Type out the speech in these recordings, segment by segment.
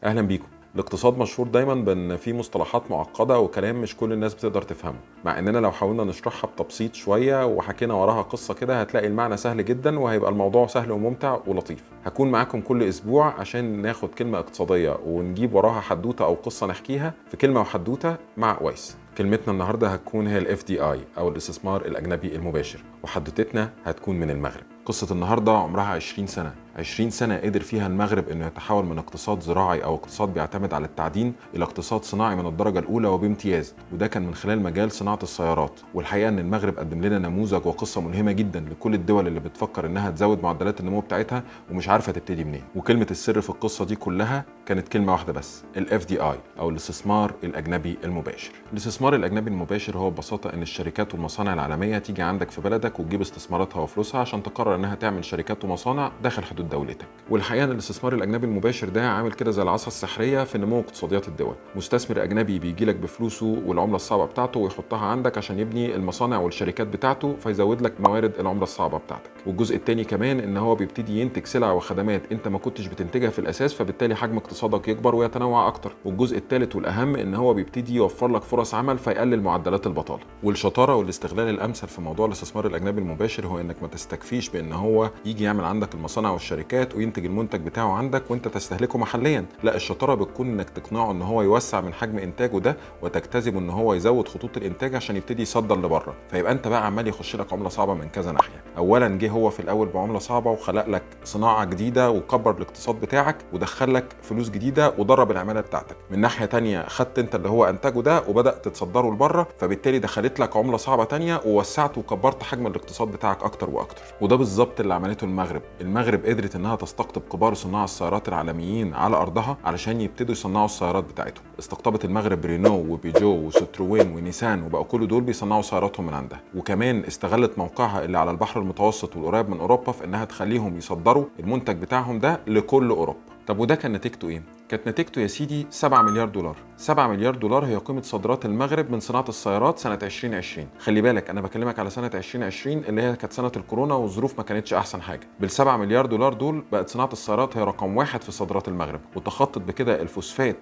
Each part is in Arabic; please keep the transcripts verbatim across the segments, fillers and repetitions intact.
اهلا بيكم. الاقتصاد مشهور دايما بان فيه مصطلحات معقده وكلام مش كل الناس بتقدر تفهمه، مع اننا لو حاولنا نشرحها بتبسيط شويه وحكينا وراها قصه كده هتلاقي المعنى سهل جدا وهيبقى الموضوع سهل وممتع ولطيف. هكون معاكم كل اسبوع عشان ناخد كلمه اقتصاديه ونجيب وراها حدوته او قصه نحكيها في كلمه وحدوته مع اويس. كلمتنا النهارده هتكون هي الاف دي اي او الاستثمار الاجنبي المباشر، وحدوتتنا هتكون من المغرب. قصه النهارده عمرها عشرين سنه، عشرين سنه قدر فيها المغرب انه يتحول من اقتصاد زراعي او اقتصاد بيعتمد على التعدين الى اقتصاد صناعي من الدرجه الاولى وبامتياز، وده كان من خلال مجال صناعه السيارات. والحقيقه ان المغرب قدم لنا نموذج وقصه ملهمه جدا لكل الدول اللي بتفكر انها تزود معدلات النمو بتاعتها ومش عارفه تبتدي منين. وكلمه السر في القصه دي كلها كانت كلمه واحده بس، الاف دي اي او الاستثمار الاجنبي المباشر. الاستثمار الاجنبي المباشر هو ببساطه ان الشركات والمصانع العالميه تيجي عندك في بلدك وتجيب استثماراتها وفلوسها عشان تقرر انها تعمل شركات ومصانع داخل حدود دولتك. والحقيقه ان الاستثمار الاجنبي المباشر ده عامل كده زي العصا السحريه في نمو اقتصاديات الدول. مستثمر اجنبي بيجي لك بفلوسه والعمله الصعبه بتاعته ويحطها عندك عشان يبني المصانع والشركات بتاعته، فيزود لك موارد العمله الصعبه بتاعتك. والجزء الثاني كمان ان هو بيبتدي ينتج سلع وخدمات انت ما كنتش بتنتجها في الاساس، فبالتالي حجم اقتصادك يكبر ويتنوع اكتر. والجزء الثالث والاهم ان هو بيبتدي يوفر لك فرص عمل فيقلل معدلات البطاله. والشطاره والاستغلال الامثل في موضوع الاستثمار الاجنبي المباشر هو انك ما تستكفيش بان هو يجي يعمل عندك المصانع والشركات وينتج المنتج بتاعه عندك وانت تستهلكه محليا، لا، الشطاره بتكون انك تقنعه ان هو يوسع من حجم انتاجه ده وتجتذبه ان هو يزود خطوط الانتاج عشان يبتدي يصدر لبره. فيبقى انت بقى عمال يخش لك عمله صعبه من كذا ناحيه. اولا جه هو في الاول بعمله صعبه وخلق لك صناعه جديده وكبر الاقتصاد بتاعك ودخل لك فلوس جديده ودرب العماله بتاعتك. من ناحيه ثانيه خدت انت اللي هو انتاجه ده وبدات تصدره لبره، فبالتالي دخلت لك عمله صعبه ثانيه ووسعت وكبرت حجم الاقتصاد بتاعك اكتر واكتر. وده بالظبط اللي عملته المغرب. المغرب قدرت انها تستقطب كبار صناع السيارات العالميين على ارضها علشان يبتدوا يصنعوا السيارات بتاعتهم. استقطبت المغرب رينو وبيجو وستروين ونيسان وبقوا كل دول بيصنعوا سياراتهم من عندها. وكمان استغلت موقعها اللي على البحر المتوسط والقريب من اوروبا في انها تخليهم يصدروا المنتج بتاعهم ده لكل اوروبا. طب وده كان نتيجته ايه؟ كانت نتيجته يا سيدي سبعة مليار دولار. سبعة مليار دولار هي قيمة صادرات المغرب من صناعة السيارات سنة عشرين عشرين. خلي بالك أنا بكلمك على سنة عشرين عشرين اللي هي كانت سنة الكورونا والظروف ما كانتش أحسن حاجة. بالسبعة مليار دولار دول بقت صناعة السيارات هي رقم واحد في صادرات المغرب، وتخطت بكده الفوسفات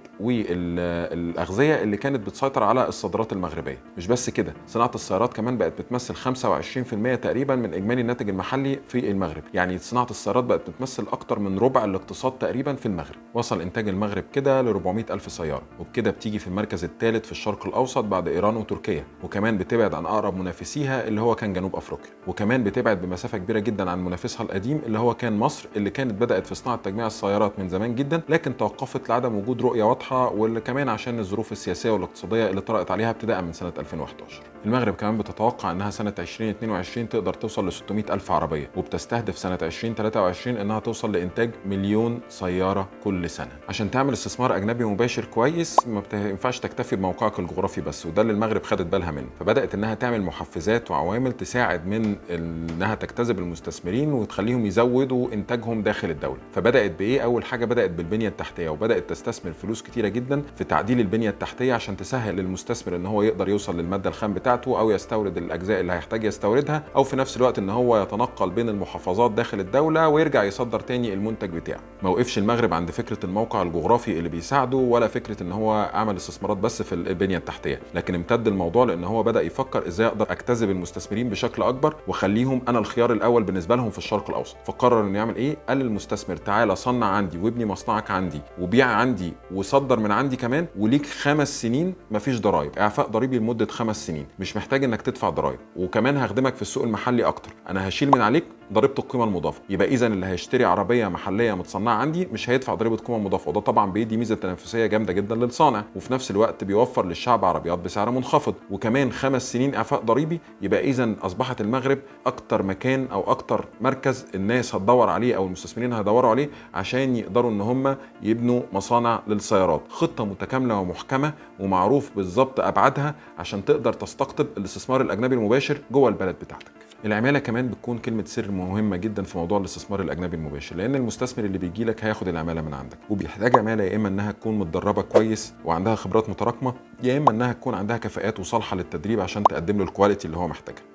والأغذية اللي كانت بتسيطر على الصادرات المغربية. مش بس كده، صناعة السيارات كمان بقت بتمثل خمسة وعشرين بالمئة تقريبا من إجمالي الناتج المحلي في المغرب. يعني صناعة السيارات بقت بتمثل أكتر من ربع الاقتصاد تقريبا في المغرب. وصل إنتاج المغرب كده ل أربعمئة ألف سيارة، وبكده بتيجي في المركز الثالث في الشرق الأوسط بعد إيران وتركيا، وكمان بتبعد عن أقرب منافسيها اللي هو كان جنوب أفريقيا، وكمان بتبعد بمسافة كبيرة جدا عن منافسها القديم اللي هو كان مصر، اللي كانت بدأت في صناعة تجميع السيارات من زمان جدا لكن توقفت لعدم وجود رؤية واضحة، واللي كمان عشان الظروف السياسية والاقتصادية اللي طرأت عليها ابتداء من سنة ألفين وأحد عشر. المغرب كمان بتتوقع انها سنة ألفين واثنين وعشرين تقدر توصل ل ستمئة ألف عربية، وبتستهدف سنة ألفين وثلاثة وعشرين انها توصل لإنتاج مليون سيارة كل سنة. عشان تعمل استثمار أجنبي مباشر كويس ما ينفعش تكتفي بموقعك الجغرافي بس، وده اللي المغرب خدت بالها منه، فبدأت انها تعمل محفزات وعوامل تساعد من انها تجتذب المستثمرين وتخليهم يزودوا انتاجهم داخل الدولة. فبدأت بإيه؟ أول حاجة بدأت بالبنية التحتية، وبدأت تستثمر فلوس كتيرة جدا في تعديل البنية التحتية عشان تسهل للمستثمر ان هو يقدر يوصل للمادة الخام بتاعته او يستورد الاجزاء اللي هيحتاج يستوردها، او في نفس الوقت ان هو يتنقل بين المحافظات داخل الدولة ويرجع يصدر تاني المنتج بتاعه. ما وقفش المغرب عند فكرة الموقع الجغرافي اللي بيساعده ولا فكرة ان هو عمل استثمارات بس في البنية التحتية، لكن امتد الموضوع لان هو بدأ يفكر ازاي اقدر اجتذب المستثمرين بشكل اكبر واخليهم انا الخيار الاول بالنسبة لهم في الشرق الاوسط. فقرر انه يعمل ايه؟ قال للمستثمر تعالى صنع عندي وابني مصنعك عندي وبيع عندي وصدر من عندي كمان، وليك خمس سنين مفيش ضرائب، اعفاء ضريبي لمدة خمس سنين، مش محتاج انك تدفع ضرائب، وكمان هخدمك في السوق المحلي اكتر، انا هشيل من عليك ضريبه القيمه المضافه. يبقى اذا اللي هيشتري عربيه محليه متصنعه عندي مش هيدفع ضريبه قيمه مضافه، وده طبعا بيدي ميزه تنافسيه جامده جدا للصانع، وفي نفس الوقت بيوفر للشعب عربيات بسعر منخفض، وكمان خمس سنين اعفاء ضريبي. يبقى اذا اصبحت المغرب اكتر مكان او اكتر مركز الناس هتدور عليه او المستثمرين هيدوروا عليه عشان يقدروا ان هم يبنوا مصانع للسيارات. خطه متكامله ومحكمه ومعروف بالظبط ابعادها عشان تقدر تستقطب الاستثمار الاجنبي المباشر جوه البلد بتاعتك. العماله كمان بتكون كلمه سر مهمه جدا في موضوع الاستثمار الاجنبي المباشر، لان المستثمر اللي بيجي لك هياخد العماله من عندك، وبيحتاج عماله يا اما انها تكون متدربه كويس وعندها خبرات متراكمه، يا اما انها تكون عندها كفاءات وصالحه للتدريب عشان تقدم له الكواليتي اللي هو محتاجها.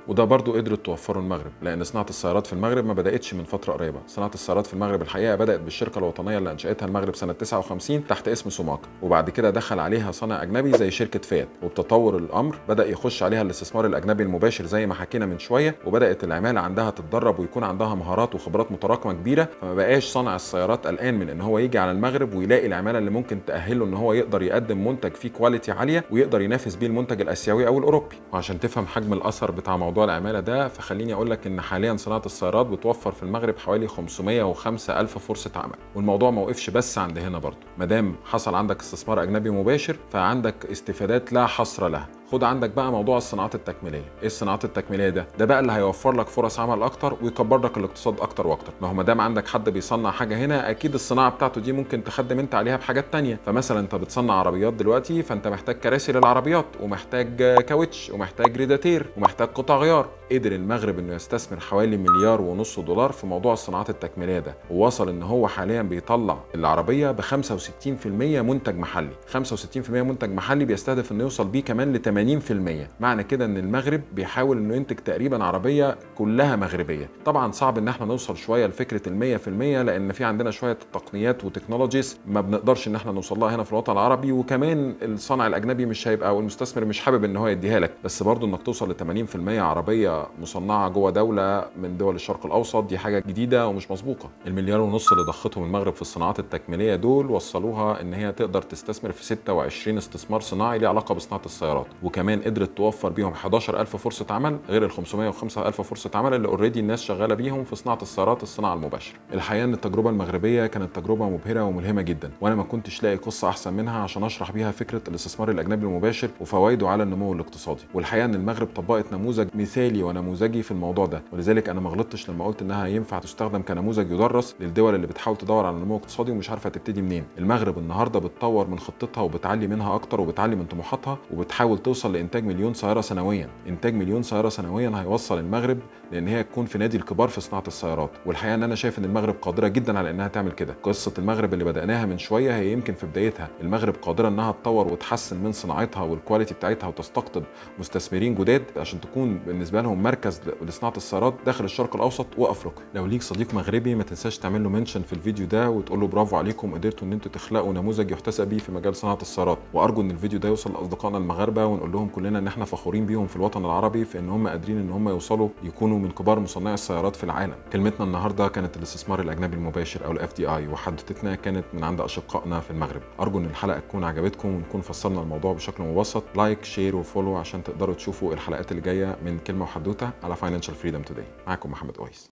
وده برضو قدرت توفره المغرب، لان صناعه السيارات في المغرب ما بداتش من فتره قريبه. صناعه السيارات في المغرب الحقيقه بدات بالشركه الوطنيه اللي انشاتها المغرب سنه تسعة وخمسين تحت اسم سوماكا، وبعد كده دخل عليها صانع اجنبي زي شركه فيات، وبتطور الامر بدا يخش عليها الاستثمار الاجنبي المباشر زي ما حكينا من شويه، وبدات العماله عندها تتدرب ويكون عندها مهارات وخبرات متراكمه كبيره، فما بقاش صانع السيارات قلقان من ان هو يجي على المغرب ويلاقي العماله اللي ممكن تاهله ان هو يقدر يقدم منتج فيه كواليتي عاليه ويقدر ينافس بيه المنتج الاسيوي او الاوروبي. وعشان تفهم حجم الاثر بتاع موضوع العماله ده، فخليني اقول لك ان حاليا صناعه السيارات بتوفر في المغرب حوالي خمسمائة وخمسة ألف فرصه عمل، والموضوع ما وقفش بس عند هنا برضه. ما دام حصل عندك استثمار اجنبي مباشر فعندك استفادات لا حصر لها. خد عندك بقى موضوع الصناعات التكميليه. ايه الصناعات التكميليه ده؟ ده بقى اللي هيوفر لك فرص عمل اكتر ويكبر لك الاقتصاد اكتر واكتر. ما هو ما دام عندك حد بيصنع حاجه هنا، اكيد الصناعه بتاعته دي ممكن تخدم انت عليها بحاجات تانية. فمثلا انت بتصنع عربيات دلوقتي، فانت محتاج كراسي للعربيات، ومحتاج كاوتش، ومحتاج ريداتير، ومحتاج قطع غيار. قدر المغرب انه يستثمر حوالي مليار ونص دولار في موضوع الصناعات التكميليه ده، ووصل ان هو حاليا بيطلع العربيه ب خمسة وستين في المية منتج محلي. خمسة وستين في المية منتج محلي، بيستهدف انه يوصل بيه كمان ل ثمانين في المية. معنى كده ان المغرب بيحاول انه ينتج تقريبا عربيه كلها مغربيه. طبعا صعب ان احنا نوصل شويه لفكره ال مية في المية، لان في عندنا شويه تقنيات وتكنولوجيز ما بنقدرش ان احنا نوصل لها هنا في الوطن العربي، وكمان الصانع الاجنبي مش هيبقى او المستثمر مش حابب ان هو يديها لك. بس برضه انك توصل ل ثمانين في المية عربيه مصنعه جوه دوله من دول الشرق الاوسط، دي حاجه جديده ومش مسبوقه. المليار ونص اللي ضختهم المغرب في الصناعات التكميليه دول وصلوها ان هي تقدر تستثمر في ستة وعشرين استثمار صناعي ليه علاقه بصناعه السيارات، وكمان قدرت توفر بيهم حداشر ألف فرصه عمل غير ال خمسمائة وخمسة ألف فرصه عمل اللي اوريدي الناس شغاله بيهم في صناعه السيارات الصناعه المباشره. الحقيقه ان التجربه المغربيه كانت تجربه مبهره وملهمه جدا، وانا ما كنتش لاقي قصه احسن منها عشان اشرح بيها فكره الاستثمار الاجنبي المباشر وفوائده على النمو الاقتصادي. والحقيقه ان المغرب طبقت نموذج مثالي ونموذجي في الموضوع ده، ولذلك انا ما غلطتش لما قلت انها ينفع تستخدم كنموذج يدرس للدول اللي بتحاول تدور على نمو اقتصادي ومش عارفه تبتدي منين. المغرب النهارده بتطور من خطتها وبتعلي منها اكتر وبتعلي من طموحاتها، وبتحاول توصل لانتاج مليون سياره سنويا. انتاج مليون سياره سنويا هيوصل المغرب لان هي تكون في نادي الكبار في صناعه السيارات. والحقيقه ان انا شايف ان المغرب قادره جدا على انها تعمل كده. قصه المغرب اللي بداناها من شويه هي يمكن في بدايتها. المغرب قادره انها تطور وتحسن من صناعتها والكواليتي بتاعتها وتستقطب مستثمرين جداد عشان تكون بالنسبه لهم مركز لصناعه السيارات داخل الشرق الاوسط وافريقيا. لو ليك صديق مغربي ما تنساش تعمل له منشن في الفيديو ده وتقول له برافو عليكم، قدرتوا ان انتوا تخلقوا نموذج يحتسب بيه في مجال صناعه السيارات. وارجو ان الفيديو ده يوصل لاصدقائنا المغاربه ونقول لهم كلنا ان احنا فخورين بيهم في الوطن العربي في ان هم قادرين ان هم يوصلوا يكونوا من كبار مصنعي السيارات في العالم. كلمتنا النهارده كانت الاستثمار الاجنبي المباشر او الاف دي اي، وحدثتنا كانت من عند اشقائنا في المغرب. ارجو ان الحلقه تكون عجبتكم ونكون فصلنا الموضوع بشكل مبسط. لايك شير وفولو عشان تقدروا تشوفوا الحلقات اللي جايه من كلمه وحدوته على فاينانشال فريدم توداي. معاكم محمد اويس.